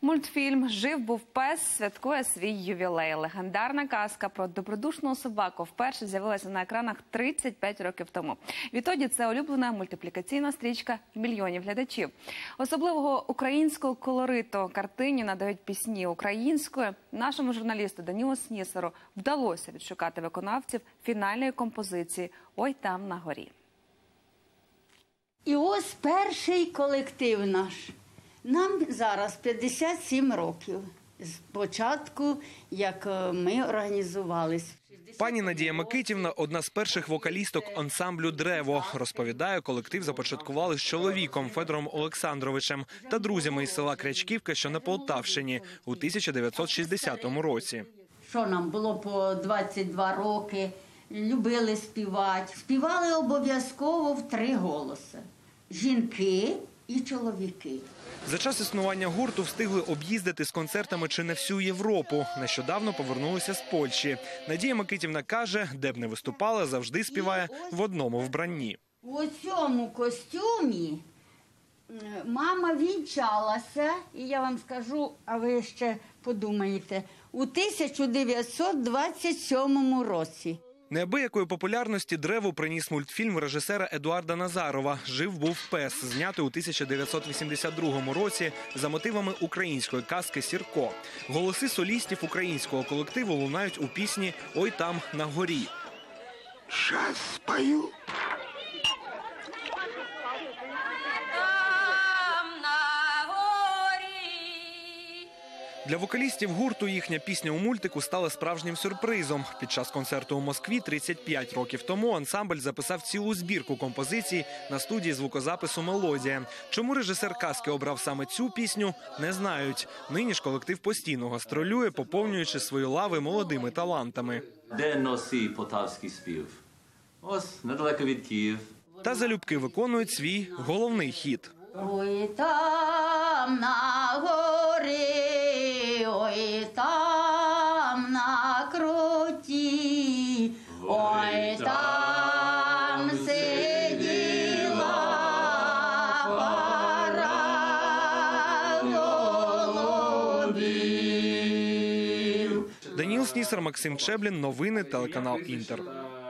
Мультфільм «Жив-був пес» святкує свій ювілей. Легендарна казка про добродушного собаку вперше з'явилася на екранах 35 років тому. Відтоді це улюблена мультиплікаційна стрічка мільйонів глядачів. Особливого українського колориту картині надають пісні українською. Нашому журналісту Данілу Снісару вдалося відшукати виконавців фінальної композиції «Ой там на горі». І ось перший колектив наш. Нам зараз 57 років з початку, як ми організувалися. Пані Надія Микитівна – одна з перших вокалісток ансамблю «Древо». Розповідає, колектив започаткували з чоловіком Федором Олександровичем та друзями із села Крячківка, що на Полтавщині, у 1960 році. Що нам було по 22 роки, любили співати. Співали обов'язково в 3 голоси – жінки і чоловіки. За час існування гурту встигли об'їздити з концертами чи не всю Європу. Нещодавно повернулися з Польщі. Надія Микитівна каже, де б не виступала, завжди співає в одному вбранні. У цьому костюмі мама вінчалася, і я вам скажу, а ви ще подумаєте, у 1927 році. Неабиякої популярності «Древо» приніс мультфільм режисера Едуарда Назарова «Жив-був пес», знятий у 1982 році за мотивами української казки «Сірко». Голоси солістів українського колективу лунають у пісні «Ой там на горі». Щас спою. Для вокалістів гурту їхня пісня у мультику стала справжнім сюрпризом. Під час концерту у Москві 35 років тому ансамбль записав цілу збірку композицій на студії звукозапису «Мелодія». Чому режисер казки обрав саме цю пісню, не знають. Нині ж колектив постійно гастролює, поповнюючи свої лави молодими талантами. Де носій полтавський спів? Ось, недалеко від Київ. Та залюбки виконують свій головний хіт. Ой там на горі, ой там на круті, ой там сиділа пара голубів. Даніл Снісар, Максим Чеблін, новини, телеканал «Інтер».